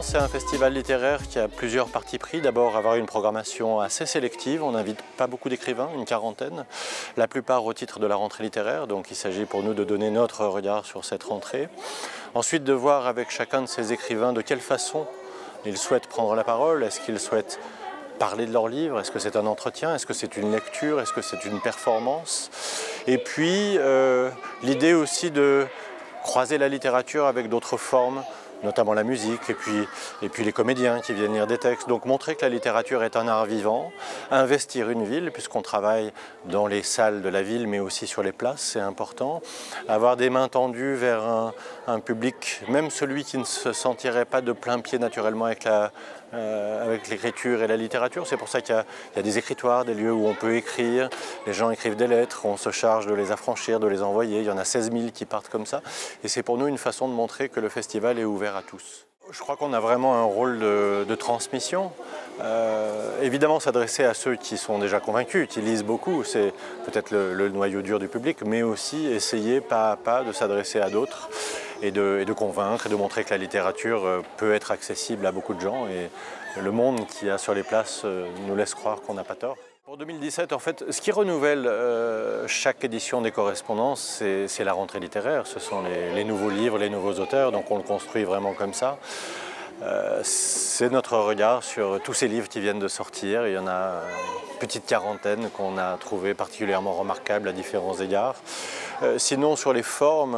c'est un festival littéraire qui a plusieurs partis pris. D'abord, avoir une programmation assez sélective. On n'invite pas beaucoup d'écrivains, une quarantaine. La plupart au titre de la rentrée littéraire. Donc il s'agit pour nous de donner notre regard sur cette rentrée. Ensuite, de voir avec chacun de ces écrivains de quelle façon ils souhaitent prendre la parole. Est-ce qu'ils souhaitent parler de leur livre? Est-ce que c'est un entretien? Est-ce que c'est une lecture? Est-ce que c'est une performance? Et puis, l'idée aussi de croiser la littérature avec d'autres formes, notamment la musique, et puis les comédiens qui viennent lire des textes. Donc montrer que la littérature est un art vivant, investir une ville, puisqu'on travaille dans les salles de la ville, mais aussi sur les places, c'est important. Avoir des mains tendues vers un public, même celui qui ne se sentirait pas de plein pied naturellement avec l'écriture et la littérature. C'est pour ça qu'il y a des écritoires, des lieux où on peut écrire, les gens écrivent des lettres, on se charge de les affranchir, de les envoyer. Il y en a 16 000 qui partent comme ça. Et c'est pour nous une façon de montrer que le festival est ouvert à tous. Je crois qu'on a vraiment un rôle de transmission. Évidemment, s'adresser à ceux qui sont déjà convaincus, qui lisent beaucoup, c'est peut-être le noyau dur du public, mais aussi essayer pas à pas de s'adresser à d'autres et de convaincre et de montrer que la littérature peut être accessible à beaucoup de gens. Et le monde qu'il y a sur les places nous laisse croire qu'on n'a pas tort. Pour 2017, en fait, ce qui renouvelle chaque édition des correspondances, c'est la rentrée littéraire. Ce sont les nouveaux livres, les nouveaux auteurs, donc on le construit vraiment comme ça. C'est notre regard sur tous ces livres qui viennent de sortir. Il y en a une petite quarantaine qu'on a trouvé particulièrement remarquables à différents égards. Sinon, sur les formes,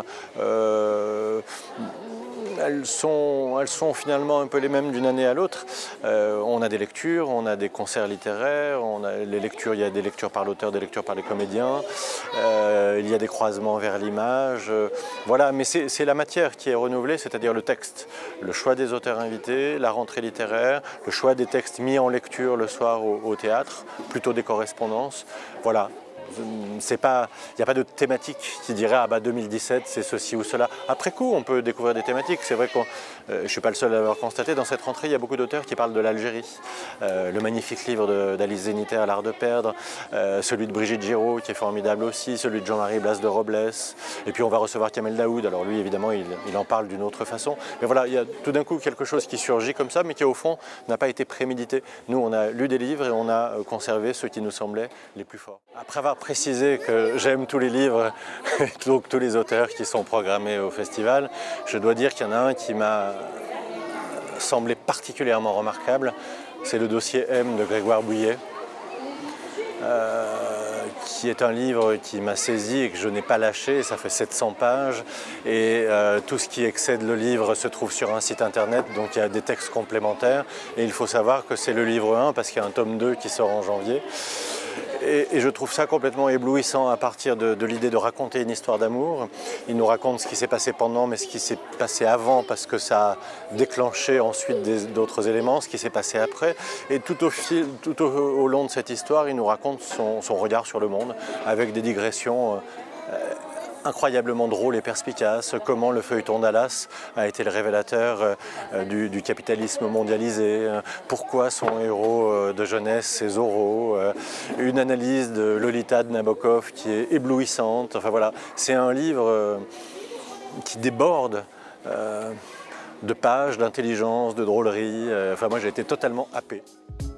elles sont finalement un peu les mêmes d'une année à l'autre. On a des lectures, on a des concerts littéraires, il y a des lectures par l'auteur, des lectures par les comédiens, il y a des croisements vers l'image. Voilà, mais c'est la matière qui est renouvelée, c'est-à-dire le texte, le choix des auteurs invités, la rentrée littéraire, le choix des textes mis en lecture le soir au théâtre, plutôt des correspondances. Voilà. Il n'y a pas de thématique qui dirait ah bah 2017 c'est ceci ou cela. Après coup on peut découvrir des thématiques. C'est vrai que je ne suis pas le seul à l'avoir constaté. Dans cette rentrée il y a beaucoup d'auteurs qui parlent de l'Algérie. Le magnifique livre d'Alice Zéniter, L'Art de perdre, celui de Brigitte Giraud qui est formidable aussi, celui de Jean-Marie Blas de Robles. Et puis on va recevoir Kamel Daoud. Alors lui évidemment il en parle d'une autre façon. Mais voilà, il y a tout d'un coup quelque chose qui surgit comme ça mais qui au fond n'a pas été prémédité. Nous on a lu des livres et on a conservé ceux qui nous semblaient les plus forts. Après avoir préciser que j'aime tous les livres, donc tous les auteurs qui sont programmés au festival, je dois dire qu'il y en a un qui m'a semblé particulièrement remarquable, c'est le dossier M de Grégoire Bouillet, qui est un livre qui m'a saisi et que je n'ai pas lâché. Ça fait 700 pages et tout ce qui excède le livre se trouve sur un site internet, donc il y a des textes complémentaires et il faut savoir que c'est le livre 1 parce qu'il y a un tome 2 qui sort en janvier. Et je trouve ça complètement éblouissant à partir de l'idée de raconter une histoire d'amour. Il nous raconte ce qui s'est passé pendant, mais ce qui s'est passé avant, parce que ça a déclenché ensuite d'autres éléments, ce qui s'est passé après. Et tout au long de cette histoire, il nous raconte son regard sur le monde, avec des digressions incroyablement drôle et perspicace, comment le feuilleton Dallas a été le révélateur du capitalisme mondialisé, pourquoi son héros de jeunesse c'est Zorro, une analyse de Lolita de Nabokov qui est éblouissante. Enfin voilà, c'est un livre qui déborde de pages, d'intelligence, de drôlerie. Enfin moi j'ai été totalement happé.